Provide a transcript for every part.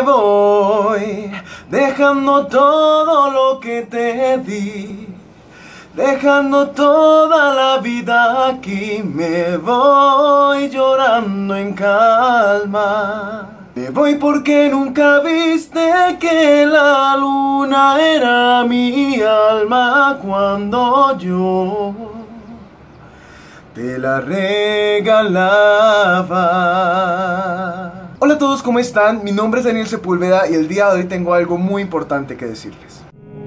voy, dejando todo lo que te di, dejando toda la vida aquí. Me voy llorando en calma. Me voy porque nunca viste que la luna era mi alma cuando yo te la regalaba. Hola a todos, ¿cómo están? Mi nombre es Daniel Sepúlveda y el día de hoy tengo algo muy importante que decirles.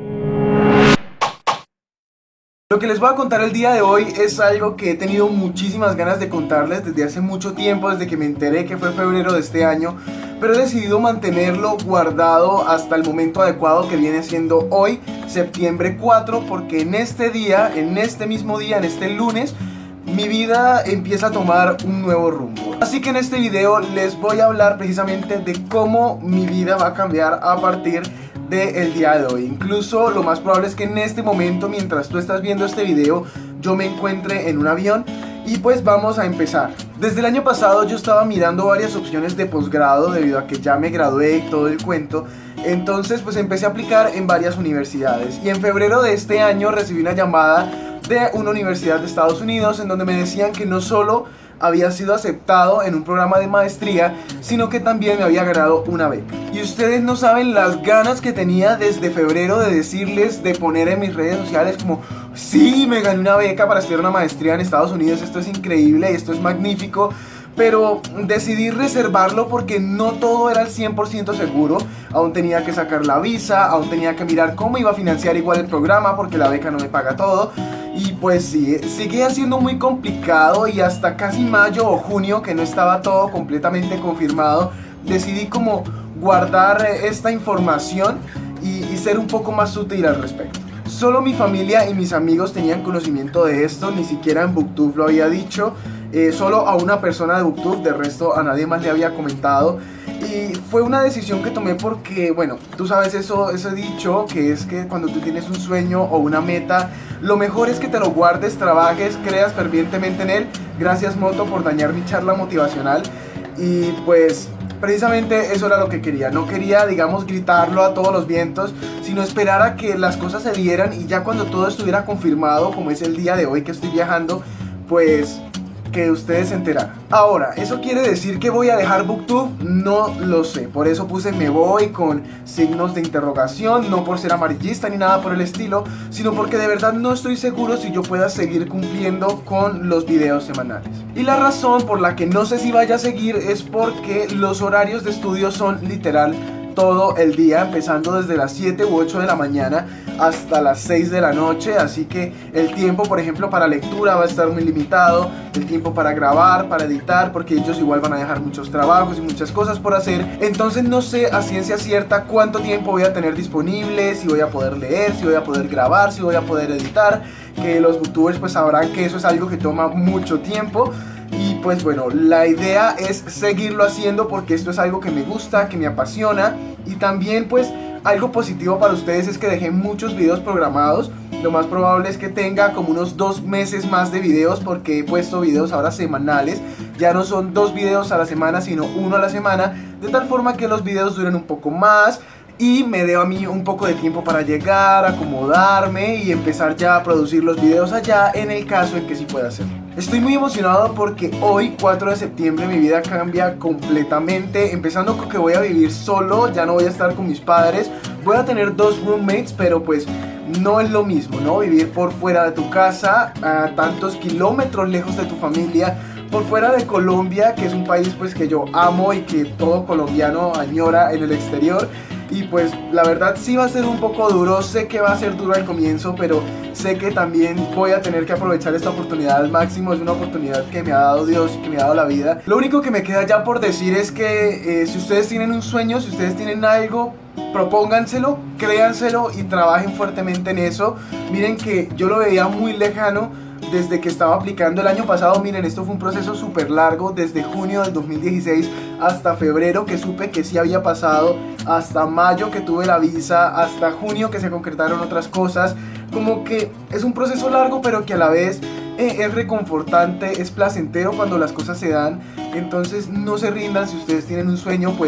Lo que les voy a contar el día de hoy es algo que he tenido muchísimas ganas de contarles desde hace mucho tiempo, desde que me enteré que fue febrero de este año, pero he decidido mantenerlo guardado hasta el momento adecuado, que viene siendo hoy, septiembre 4, porque en este día, en este mismo día, en este lunes, mi vida empieza a tomar un nuevo rumbo. Así que en este video les voy a hablar precisamente de cómo mi vida va a cambiar a partir del día de hoy. Incluso lo más probable es que en este momento, mientras tú estás viendo este video, yo me encuentre en un avión. Y pues vamos a empezar. Desde el año pasado yo estaba mirando varias opciones de posgrado debido a que ya me gradué y todo el cuento. Entonces pues empecé a aplicar en varias universidades. Y en febrero de este año recibí una llamada de una universidad de Estados Unidos en donde me decían que no solo había sido aceptado en un programa de maestría, sino que también me había ganado una beca. Y ustedes no saben las ganas que tenía desde febrero de decirles, de poner en mis redes sociales como: sí, me gané una beca para estudiar una maestría en Estados Unidos, esto es increíble, esto es magnífico. Pero decidí reservarlo porque no todo era al 100% seguro. Aún tenía que sacar la visa, aún tenía que mirar cómo iba a financiar igual el programa, porque la beca no me paga todo. Y pues sí, sigue siendo muy complicado, y hasta casi mayo o junio, que no estaba todo completamente confirmado, decidí como guardar esta información y ser un poco más útil al respecto. Solo mi familia y mis amigos tenían conocimiento de esto, ni siquiera en BookTube lo había dicho. Solo a una persona de BookTube, de resto a nadie más le había comentado. Y fue una decisión que tomé porque, bueno, tú sabes ese dicho, que es que cuando tú tienes un sueño o una meta, lo mejor es que te lo guardes, trabajes, creas fervientemente en él. Gracias, Moto, por dañar mi charla motivacional. Y pues precisamente eso era lo que quería. No quería, digamos, gritarlo a todos los vientos, sino esperar a que las cosas se dieran, y ya cuando todo estuviera confirmado, como es el día de hoy que estoy viajando, pues que ustedes se enteraran. Ahora, ¿eso quiere decir que voy a dejar BookTube? No lo sé, por eso puse me voy con signos de interrogación, no por ser amarillista ni nada por el estilo, sino porque de verdad no estoy seguro si yo pueda seguir cumpliendo con los videos semanales. Y la razón por la que no sé si vaya a seguir es porque los horarios de estudio son literal todo el día, empezando desde las 7 u 8 de la mañana hasta las 6 de la noche, así que el tiempo, por ejemplo, para lectura va a estar muy limitado, el tiempo para grabar, para editar, porque ellos igual van a dejar muchos trabajos y muchas cosas por hacer. Entonces no sé a ciencia cierta cuánto tiempo voy a tener disponible, si voy a poder leer, si voy a poder grabar, si voy a poder editar, que los bookTubers pues sabrán que eso es algo que toma mucho tiempo. Y pues bueno, la idea es seguirlo haciendo porque esto es algo que me gusta, que me apasiona. Y también pues algo positivo para ustedes es que dejé muchos videos programados. Lo más probable es que tenga como unos 2 meses más de videos, porque he puesto videos ahora semanales. Ya no son 2 videos a la semana, sino 1 a la semana, de tal forma que los videos duren un poco más y me dé a mí un poco de tiempo para llegar, acomodarme y empezar ya a producir los videos allá, en el caso en que sí pueda hacerlo. Estoy muy emocionado porque hoy, 4 de septiembre, mi vida cambia completamente, empezando con que voy a vivir solo, ya no voy a estar con mis padres. Voy a tener 2 roommates, pero pues no es lo mismo, ¿no? Vivir por fuera de tu casa, a tantos kilómetros lejos de tu familia, por fuera de Colombia, que es un país pues que yo amo y que todo colombiano añora en el exterior. Y pues la verdad sí va a ser un poco duro, sé que va a ser duro al comienzo, pero sé que también voy a tener que aprovechar esta oportunidad al máximo. Es una oportunidad que me ha dado Dios y que me ha dado la vida. Lo único que me queda ya por decir es que si ustedes tienen un sueño, si ustedes tienen algo, propónganselo, créanselo y trabajen fuertemente en eso. Miren que yo lo veía muy lejano desde que estaba aplicando el año pasado. Miren, esto fue un proceso súper largo, desde junio del 2016 hasta febrero que supe que sí había pasado, hasta mayo que tuve la visa, hasta junio que se concretaron otras cosas. Como que es un proceso largo, pero que a la vez es reconfortante, es placentero cuando las cosas se dan. Entonces no se rindan, si ustedes tienen un sueño, pues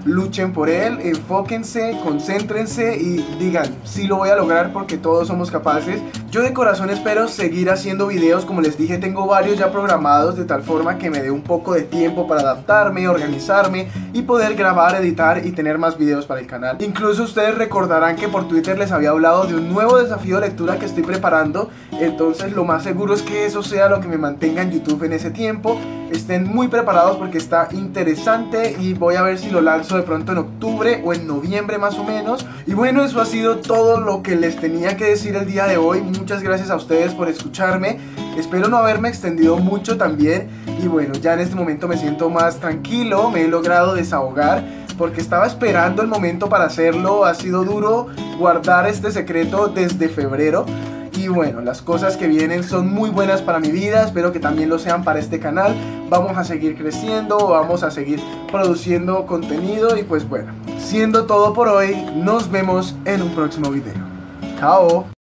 luchen por él, enfóquense, concéntrense y digan, sí lo voy a lograr porque todos somos capaces. Yo de corazón espero seguir haciendo videos, como les dije, tengo varios ya programados de tal forma que me dé un poco de tiempo para adaptarme, organizarme y poder grabar, editar y tener más videos para el canal. Incluso ustedes recordarán que por Twitter les había hablado de un nuevo desafío de lectura que estoy preparando, entonces lo más seguro es que eso sea lo que me mantenga en YouTube en ese tiempo. Estén muy preparados porque está interesante y voy a ver si lo lanzo de pronto en octubre o en noviembre más o menos. Y bueno, eso ha sido todo lo que les tenía que decir el día de hoy. Muchas gracias a ustedes por escucharme. Espero no haberme extendido mucho también. Y bueno, ya en este momento me siento más tranquilo, me he logrado desahogar porque estaba esperando el momento para hacerlo. Ha sido duro guardar este secreto desde febrero. Y bueno, las cosas que vienen son muy buenas para mi vida, espero que también lo sean para este canal. Vamos a seguir creciendo, vamos a seguir produciendo contenido y pues bueno, siendo todo por hoy, nos vemos en un próximo video. Chao.